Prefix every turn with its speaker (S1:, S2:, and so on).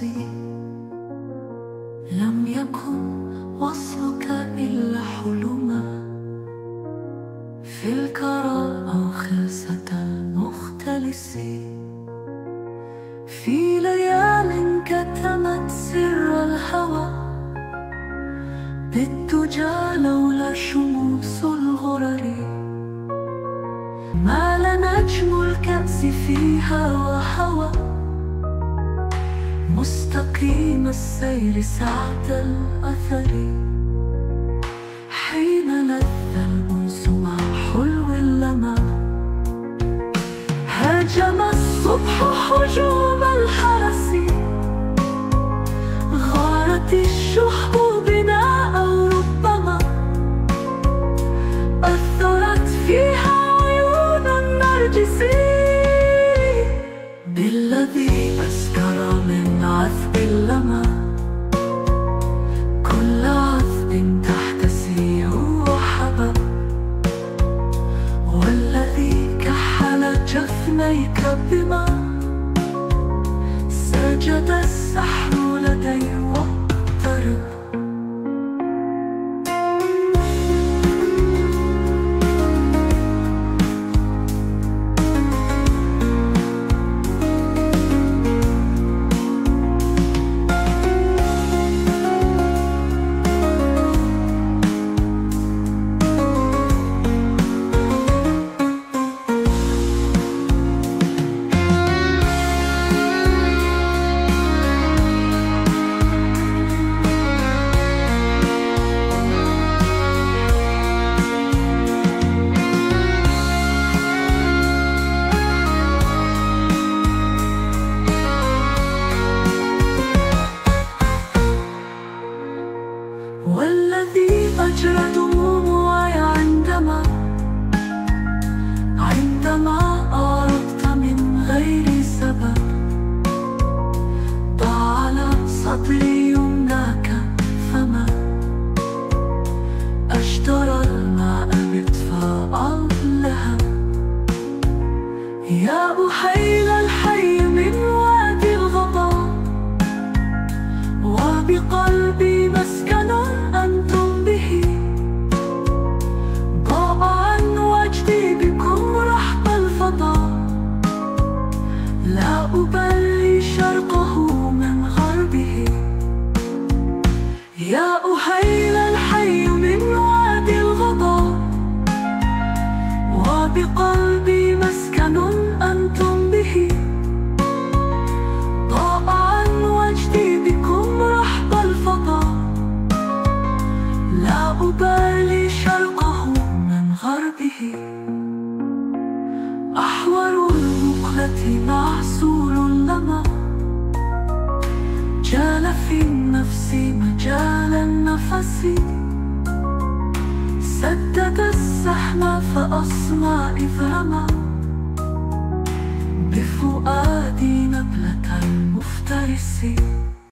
S1: الفرسي. لم يكن وصلك إلا حلما في الكرى أو خلسة المختلس. في ليال كتمت سر الهوى بالدجى لولا شموس الغرر. مال نجم الكأس فيها وهوى مستقيم السير سعد الأثر. حين لذ الأنس مع حلو اللمى هاجم الصبح حجوم الحرس. غارت الشحب بنا أو ربما أثرت فيها عيون النرجس. بالذي أسكر من عذب اللمى كل عذب تحتسيه وحبى. والذي كحل جفنيك بما سجد السحر لديه واقترب. والذي أجرى دموعي عندما أعرضت من غير سبب. ضع على صدري يمناك فما أجدر الماء بإطفاء اللهب. يا أحيل الحي من وادي الغضا وبقلبي مسكن أنتم به. ضاع عن وجدي بكم رحب الفضاء لا أبالي شرقه من غربه. يا أحيل الحي من وادي الغضا وبقلبي مسكن أنتم به. ضاع عن وجدي بكم رحب الفضاء لا أبالي شرقه من غربه. أحور المقلة معسول اللمى جال في النفس مجال النفس. سدد السحم فأصمى إذ رمى بفؤادي نبلة المفترس.